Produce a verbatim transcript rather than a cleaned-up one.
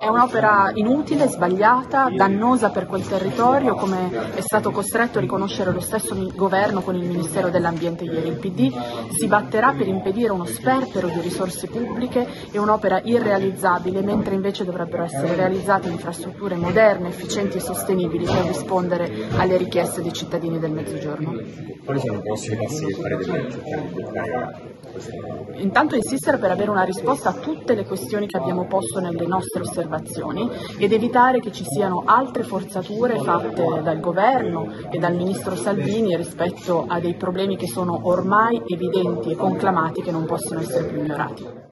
È un'opera inutile, sbagliata, dannosa per quel territorio, come è stato costretto a riconoscere lo stesso governo con il Ministero dell'Ambiente ieri. Il P D si batterà per impedire uno sperpero di risorse pubbliche e un'opera irrealizzabile, mentre invece dovrebbero essere realizzate infrastrutture moderne, efficienti e sostenibili per rispondere alle richieste dei cittadini del Mezzogiorno. Quali sono i prossimi passi che farete per cercare di bloccare? Intanto insistere per avere una risposta a tutte le questioni che abbiamo posto nelle nostre osservazioni ed evitare che ci siano altre forzature fatte dal governo e dal ministro Salvini rispetto a dei problemi che sono ormai evidenti e conclamati che non possono essere più ignorati.